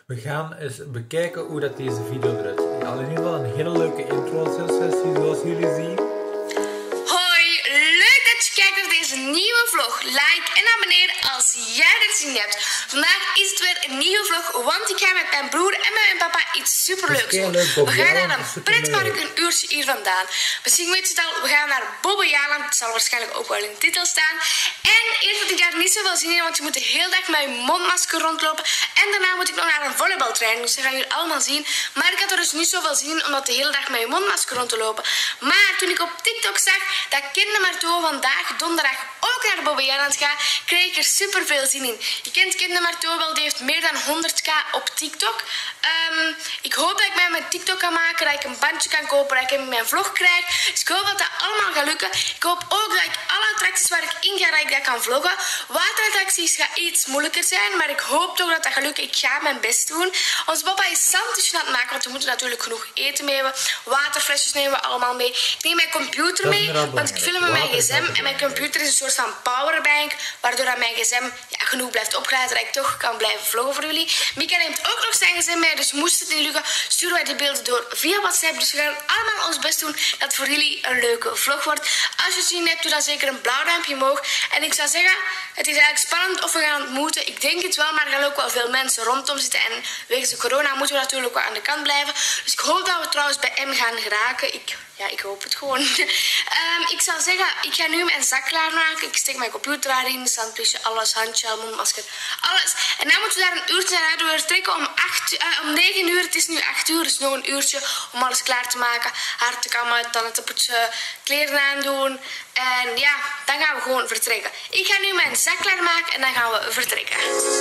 We gaan eens bekijken hoe dat deze video eruit ziet. Ja, in ieder geval een hele leuke intro-sessie zoals jullie zien. Hoi, leuk dat je kijkt naar deze nieuwe vlog. Like en abonneer als jij dat zin hebt. Vandaag is het weer een nieuwe vlog, want ik ga met mijn broer en met mijn papa iets superleuks doen. We gaan naar een pretpark een uurtje hier vandaan. Misschien weet je het al, we gaan naar Bobbejaanland. Het zal waarschijnlijk ook wel in de titel staan. En eerst had ik daar niet zoveel zin in, want je moet de hele dag met je mondmasker rondlopen. En daarna moet ik nog naar een volleybaltraining, dus dat gaan jullie allemaal zien. Maar ik had er dus niet zoveel zin in om dat de hele dag met je mondmasker rond te lopen. Maar toen ik op TikTok zag dat Kinder Marteau vandaag, donderdag, ook naar Bobbejaanland gaat, kreeg ik er super veel zin in. Je kent Kinder Marteau wel, die heeft meer dan 100k op TikTok. Ik hoop dat ik met mijn TikTok kan maken, dat ik een bandje kan kopen, dat ik hem in mijn vlog krijg. Dus ik hoop dat dat allemaal gaat lukken. Ik hoop ook dat ik alle attracties waar ik in ga, dat ik dat kan vloggen. Waterattracties gaat iets moeilijker zijn, maar ik hoop toch dat dat gaat lukken. Ik ga mijn best doen. Onze papa is zandjes aan het maken, want we moeten natuurlijk genoeg eten mee hebben. Waterflesjes nemen we allemaal mee. Ik neem mijn computer mee, want ik film met mijn gsm. En mijn computer is een soort van powerbank, waardoor dat mijn gsm genoeg blijft opgeladen, dat ik toch kan blijven vloggen voor jullie. Mika neemt ook nog zijn gsm mee, dus moest het niet lukken, sturen wij die beelden door via WhatsApp. Dus we gaan allemaal ons best doen dat het voor jullie een leuke vlog wordt. Als je het zien hebt, doe dan zeker een blauw duimpje omhoog. En ik zou zeggen, het is eigenlijk spannend of we gaan ontmoeten. Ik denk het wel, maar er gaan ook wel veel mensen rondom zitten. En wegens de corona moeten we natuurlijk wel aan de kant blijven. Dus ik hoop dat we trouwens bij M gaan geraken. Ik hoop het gewoon. Ik zou zeggen, ik ga nu mijn zak klaarmaken. Ik steek mijn computer daarin, zandplusje, alles, handje, mondmasker, alles. En dan moeten we daar een uurtje naar. We vertrekken om 9 uur. Het is nu 8 uur, dus nog een uurtje om alles klaar te maken. Haar te kammen, tanden te poetsen, kleren aandoen. En ja, dan gaan we gewoon vertrekken. Ik ga nu mijn zak klaarmaken en dan gaan we vertrekken.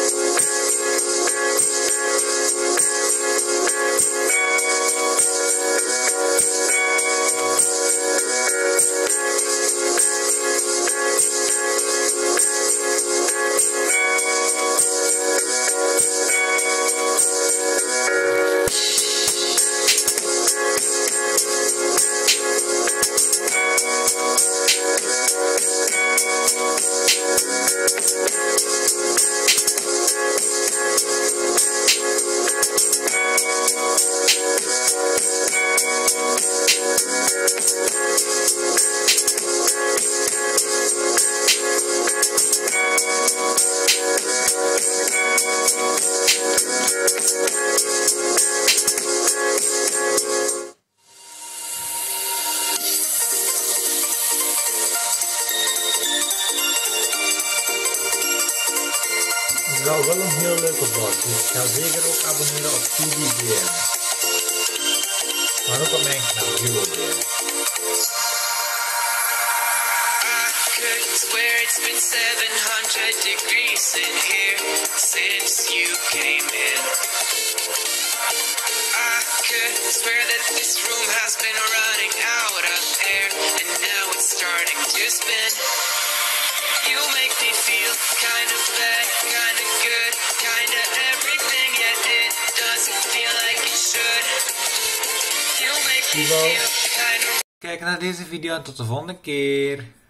Het is wel een heel leuke vlog, dus ik ga zeker ook abonneren op TVBM. Maar ook op mijn kanaal, DuoBM. Swear it's been 700 degrees in here since you came in. I could swear that this room has been running out of air, and now it's starting to spin. You make me feel kind of bad, kind of good, kind of everything, yet it doesn't feel like it should. You make me feel kind of... Kijk naar deze video en tot de volgende keer.